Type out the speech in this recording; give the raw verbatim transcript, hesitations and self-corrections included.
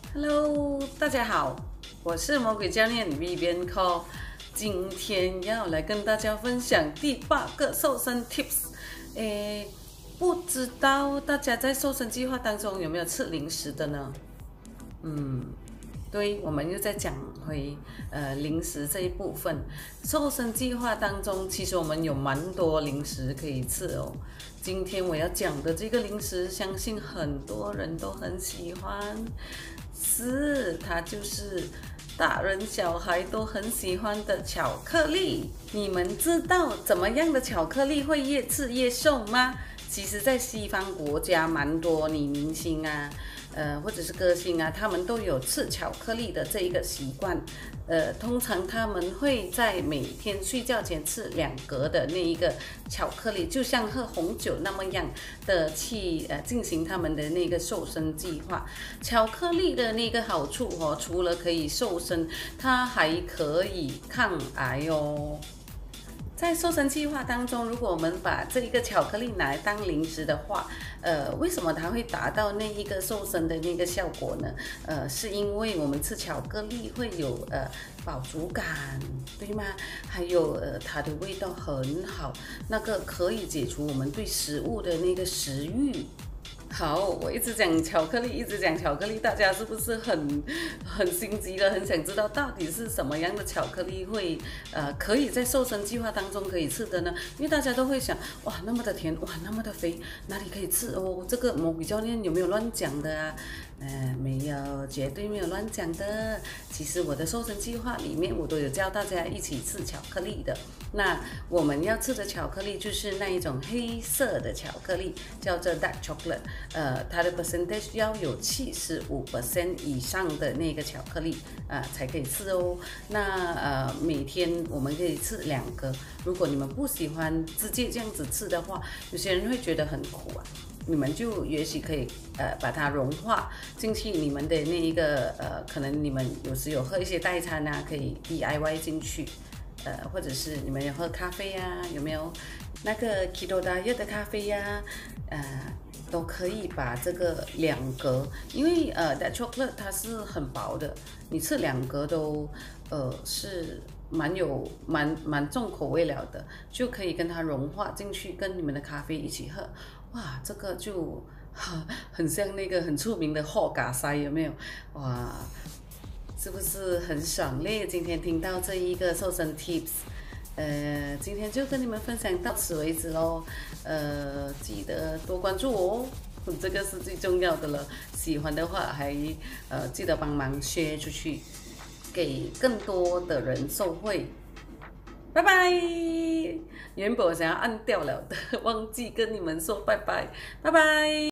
Hello，大家好，我是魔鬼教练 Vivian Cole， 今天要来跟大家分享第八个瘦身 tips。诶，不知道大家在瘦身计划当中有没有吃零食的呢？嗯，对，我们又在讲回呃零食这一部分。瘦身计划当中，其实我们有蛮多零食可以吃哦。今天我要讲的这个零食，相信很多人都很喜欢，是它就是大人小孩都很喜欢的巧克力。你们知道怎么样的巧克力会越吃越瘦吗？其实，在西方国家，蛮多女明星啊，呃，或者是歌星啊，他们都有吃巧克力的这一个习惯。呃，通常他们会在每天睡觉前吃两格的那一个巧克力，就像喝红酒那么样的去呃进行他们的那个瘦身计划。巧克力的那个好处哦，除了可以瘦身，它还可以抗癌哦。在瘦身计划当中，如果我们把这一个巧克力拿来当零食的话，呃，为什么它会达到那一个瘦身的那个效果呢？呃，是因为我们吃巧克力会有呃饱足感，对吗？还有呃它的味道很好，那个可以解除我们对食物的那个食欲。好，我一直讲巧克力，一直讲巧克力，大家是不是很很心急的，很想知道到底是什么样的巧克力会呃可以在瘦身计划当中可以吃的呢？因为大家都会想，哇，那么的甜，哇，那么的肥，哪里可以吃哦？这个魔鬼教练有没有乱讲的啊？呃，没有，绝对没有乱讲的。其实我的瘦身计划里面，我都有教大家一起吃巧克力的。那我们要吃的巧克力就是那一种黑色的巧克力，叫做 dark chocolate。呃，它的 percentage 要有七十五 percent 以上的那个巧克力啊、呃、才可以吃哦。那呃，每天我们可以吃两个。如果你们不喜欢直接这样子吃的话，有些人会觉得很苦啊。你们就也许可以呃把它融化进去你们的那一个呃，可能你们有时有喝一些代餐啊，可以 D I Y 进去，呃，或者是你们有喝咖啡呀、啊，有没有那个 Keto Diet 的咖啡呀、啊，呃，都可以把这个两格，因为呃 Dark Chocolate 它是很薄的，你吃两格都呃是。蛮有蛮蛮重口味了的，就可以跟它融化进去，跟你们的咖啡一起喝。哇，这个就很像那个很出名的霍嘎塞，有没有？哇，是不是很爽嘞？今天听到这一个瘦身 tips， 呃，今天就跟你们分享到此为止喽。呃，记得多关注我哦，这个是最重要的了。喜欢的话还呃记得帮忙 share 出去。给更多的人受惠，拜拜。原本我想要按掉了的，忘记跟你们说拜拜，拜拜。